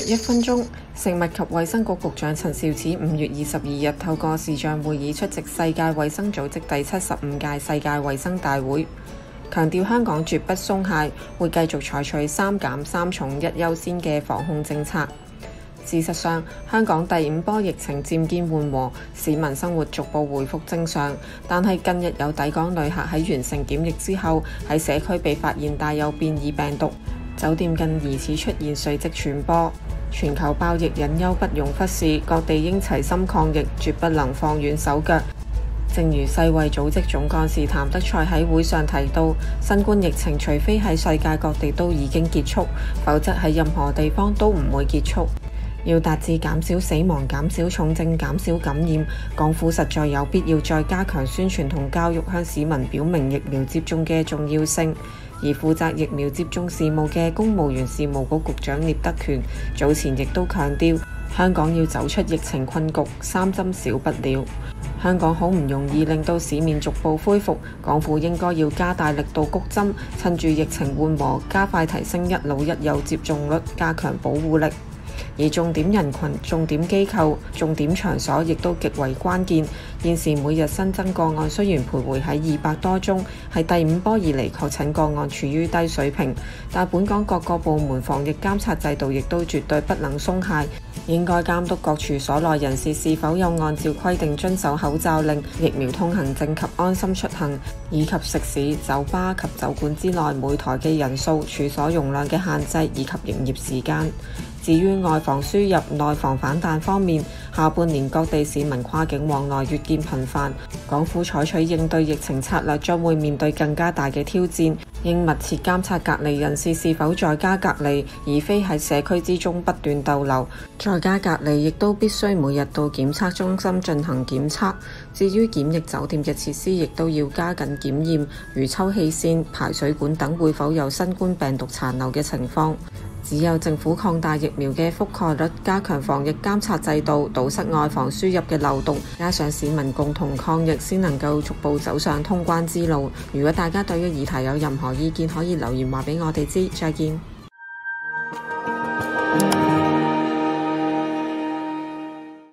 1分鐘，食物及衛生局局長陳肇始5月22日透過視像會議出席世界衛生組織第75屆世界衛生大會，強調香港絕不鬆懈，會繼續採取3減3重1優先嘅防控政策。事實上，香港第5波疫情漸見緩和，市民生活逐步回復正常。但係近日有抵港旅客喺完成檢疫之後，喺社區被發現帶有變異病毒，酒店更疑似出現垂直傳播。全球爆疫隱憂不容忽視，各地應齊心抗疫，絕不能放軟手腳。正如世衛組織總幹事譚德塞喺會上提到，新冠疫情除非喺世界各地都已經結束，否則喺任何地方都唔會結束。要達至減少死亡、減少重症、減少感染，港府實在有必要再加強宣傳同教育，向市民表明疫苗接種嘅重要性。而負責疫苗接種事務嘅公務員事務局局長聶德權早前亦都強調，香港要走出疫情困局，3針少不了。香港好唔容易令到市面逐步恢復，港府應該要加大力度谷針，趁住疫情緩和，加快提升一老一幼接種率，加強保護力。而重點人群、重點機構、重點場所亦都極為關鍵。現時每日新增個案雖然徘徊喺200多宗，係第5波以嚟確診個案處於低水平，但本港各個部門防疫監察制度亦都絕對不能鬆懈，應該監督各處所內人士是否有按照規定遵守口罩令、疫苗通行證及安心出行，以及食肆、酒吧及酒館之內每台嘅人數、處所容量嘅限制以及營業時間。至於外防輸入、內防反彈方面，下半年各地市民跨境往來越見頻繁，港府採取應對疫情策略將會面對更加大嘅挑戰，應密切監察隔離人士是否在家隔離，而非喺社區之中不斷逗留。在家隔離亦都必須每日到檢測中心進行檢測。至於檢疫酒店嘅設施，亦都要加緊檢驗，如抽氣扇、排水管等會否有新冠病毒殘留嘅情況。只有政府擴大疫苗嘅覆蓋率，加強防疫監察制度，堵塞外防輸入嘅漏洞，加上市民共同抗疫，先能夠逐步走上通關之路。如果大家對於議題有任何意見，可以留言話俾我哋知。再見。